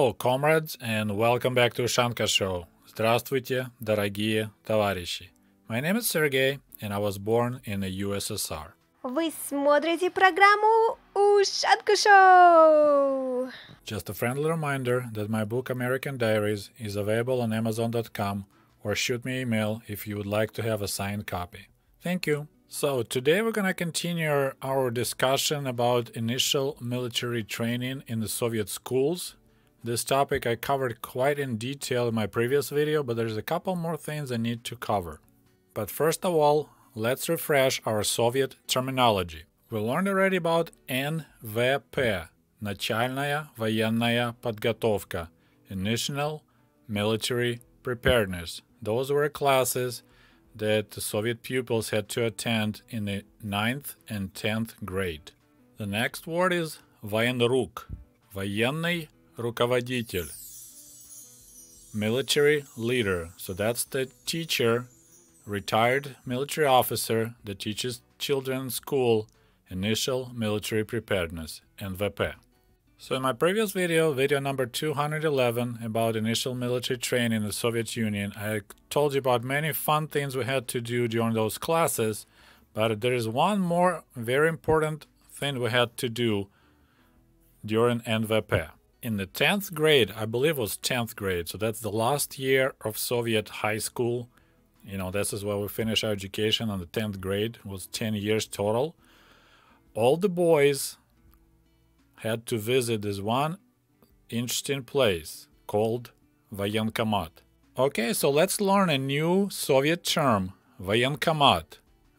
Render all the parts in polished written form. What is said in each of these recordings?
Hello, comrades, and welcome back to Ushanka Show. Здравствуйте, дорогие товарищи. My name is Sergey, and I was born in the USSR. Вы смотрите программу Ушанка Шоу! Just a friendly reminder that my book American Diaries is available on Amazon.com, or shoot me an email if you would like to have a signed copy. Thank you. So today we're going to continue our discussion about initial military training in the Soviet schools. This topic I covered quite in detail in my previous video, but there's a couple more things I need to cover. But first of all, let's refresh our Soviet terminology. We learned already about НВП, Начальная военная подготовка, Initial Military Preparedness. Those were classes that the Soviet pupils had to attend in the 9th and 10th grade. The next word is военрук, военный руководитель, military leader. So that's the teacher, retired military officer that teaches children in school initial military preparedness, NVP. So in my previous video, video number 211 about initial military training in the Soviet Union, I told you about many fun things we had to do during those classes, but there is one more very important thing we had to do during NVP. In the 10th grade, I believe it was 10th grade, so that's the last year of Soviet high school. You know, this is where we finish our education on the 10th grade. It was 10 years total. All the boys had to visit this one interesting place called Военкомат. Okay, so let's learn a new Soviet term, Военкомат,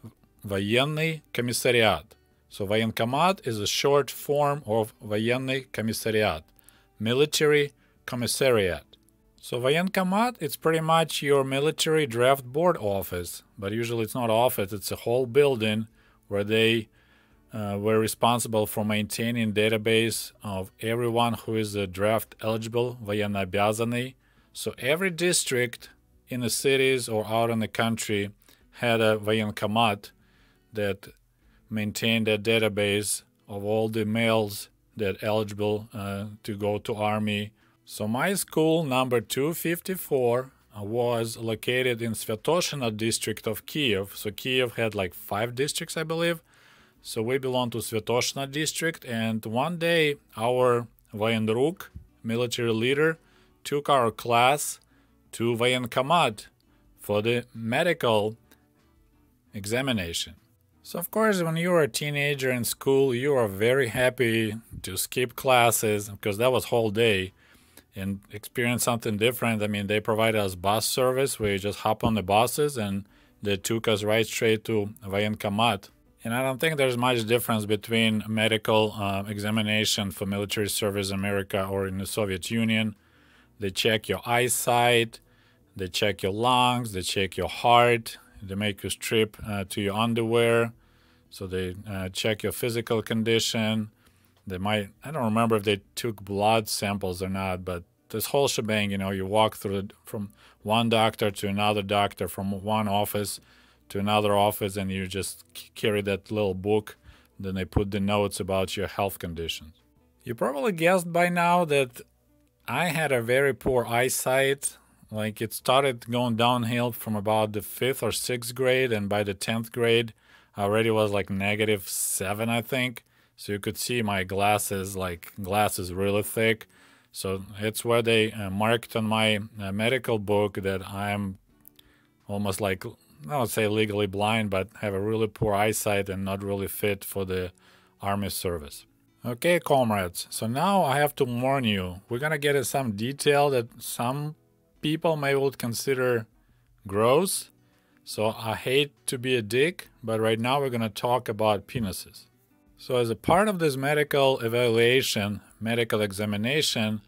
военный комиссариат. So Военкомат is a short form of военный комиссариат, military commissariat. So Военкомат, it's pretty much your military draft board office, but usually it's not office, it's a whole building where they were responsible for maintaining database of everyone who is a draft eligible, военнообязанный. So every district in the cities or out in the country had a военкомат that maintained a database of all the males that eligible to go to army. So my school, number 254, was located in Svetoshino district of Kiev. So Kiev had like 5 districts, I believe. So we belong to Svetoshino district, and one day our военрук, military leader, took our class to военкомат for the medical examination. So of course, when you were a teenager in school, you are very happy to skip classes because that was whole day and experience something different. I mean, they provided us bus service where you just hop on the buses and they took us right straight to военкомат. And I don't think there's much difference between medical examination for military service in America or in the Soviet Union. They check your eyesight, they check your lungs, they check your heart, they make you strip to your underwear. So they check your physical condition. They might, I don't remember if they took blood samples or not, but this whole shebang, you know, you walk through from one doctor to another doctor, from one office to another office, and you just carry that little book. Then they put the notes about your health conditions. You probably guessed by now that I had a very poor eyesight. Like it started going downhill from about the 5th or 6th grade, and by the 10th grade, I already was like -7, I think. So you could see my glasses, like glasses really thick. So it's where they marked on my medical book that I'm almost like, I would say legally blind, but have a really poor eyesight and not really fit for the army service. Okay, comrades, so now I have to warn you. We're gonna get into some detail that some people may would consider gross. So I hate to be a dick, but right now we're gonna talk about penises. So as a part of this medical evaluation, medical examination,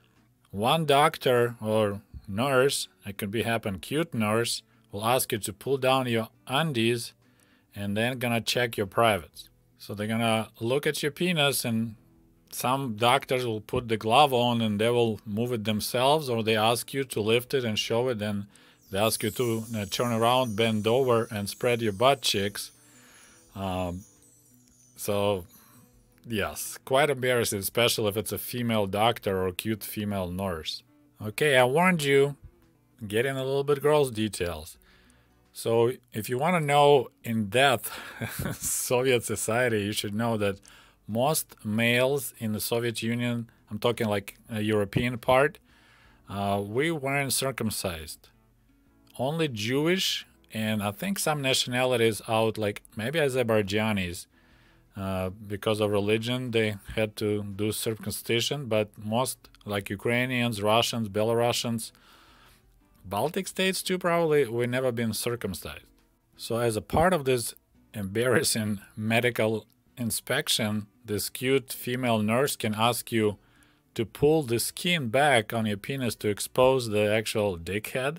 one doctor or nurse, it could be happen cute nurse, will ask you to pull down your undies and then gonna check your privates. So they're gonna look at your penis, and some doctors will put the glove on and they will move it themselves, or they ask you to lift it and show it, and they ask you to turn around, bend over, and spread your butt cheeks. So Yes, quite embarrassing, especially if it's a female doctor or a cute female nurse. Okay, I warned you, getting a little bit gross details. So if you want to know in depth Soviet society, you should know that most males in the Soviet Union, I'm talking like a European part, we weren't circumcised. Only Jewish and I think some nationalities out, like maybe Azerbaijanis, because of religion, they had to do circumcision, but most, like Ukrainians, Russians, Belarusians, Baltic states too, probably, we never been circumcised. So as a part of this embarrassing medical inspection, this cute female nurse can ask you to pull the skin back on your penis to expose the actual dick head.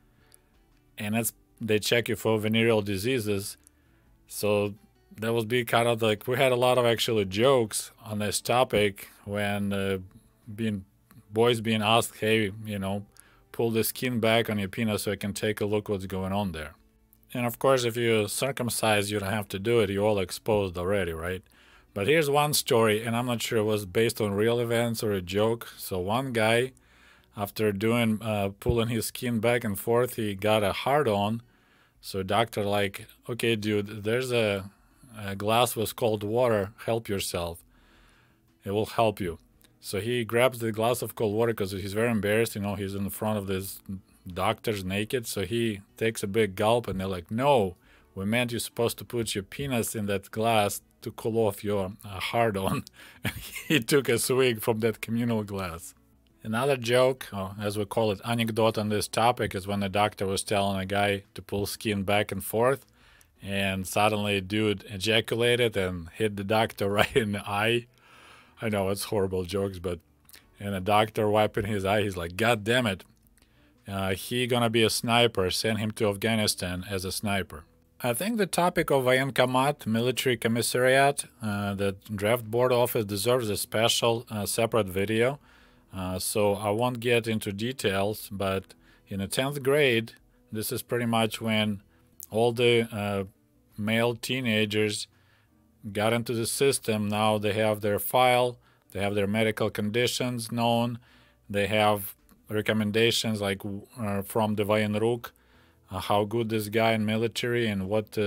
And they check you for venereal diseases. So that was be kind of like, we had a lot of actually jokes on this topic when boys being asked, hey, pull the skin back on your penis so I can take a look what's going on there. And of course, if you circumcise, you don't have to do it. You're all exposed already, right? But here's one story, and I'm not sure it was based on real events or a joke. So one guy, after doing pulling his skin back and forth, he got a hard-on. So doctor like, okay, dude, there's a glass with cold water. Help yourself. It will help you. So he grabs the glass of cold water because he's very embarrassed. He's in front of this doctors naked. So he takes a big gulp, and they're like, no, we meant you're supposed to put your penis in that glass to cool off your hard-on. And he took a swig from that communal glass. Another joke, or as we call it, anecdote on this topic, is when the doctor was telling a guy to pull skin back and forth, and suddenly a dude ejaculated and hit the doctor right in the eye. I know it's horrible jokes, and the doctor wiping his eye, he's like, God damn it, he gonna be a sniper, send him to Afghanistan as a sniper. I think the topic of Voenkomat, military commissariat, the draft board office deserves a special separate video. So I won't get into details, but in the 10th grade, this is pretty much when all the male teenagers got into the system. Now they have their file, they have their medical conditions known, they have recommendations like from the Voenruk, how good this guy in military and what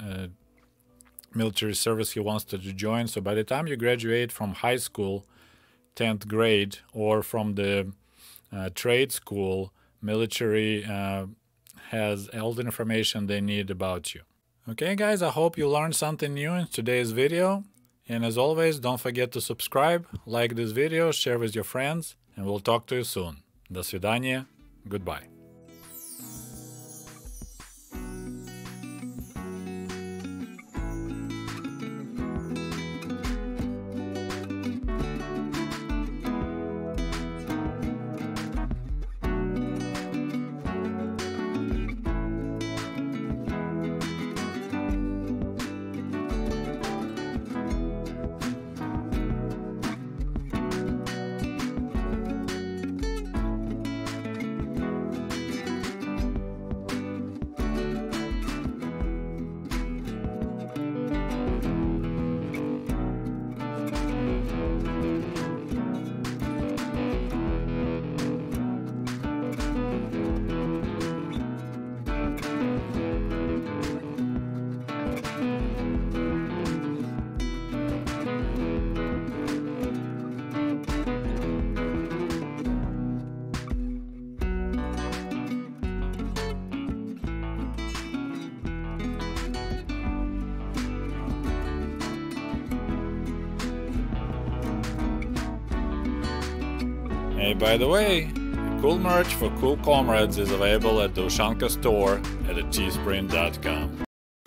military service he wants to join. So by the time you graduate from high school, 10th grade, or from the trade school, military has all the information they need about you. Okay, guys, I hope you learned something new in today's video. And as always, don't forget to subscribe, like this video, share with your friends, and we'll talk to you soon. До свидания. Goodbye. Hey, by the way, cool merch for cool comrades is available at the Ushanka store at teespring.com.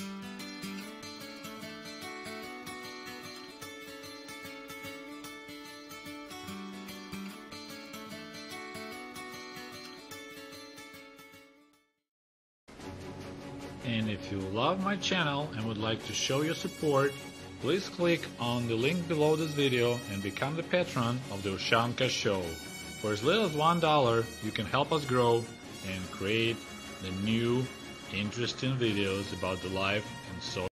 And if you love my channel and would like to show your support, please click on the link below this video and become the patron of the Ushanka Show. For as little as $1, you can help us grow and create the new, interesting videos about the life and so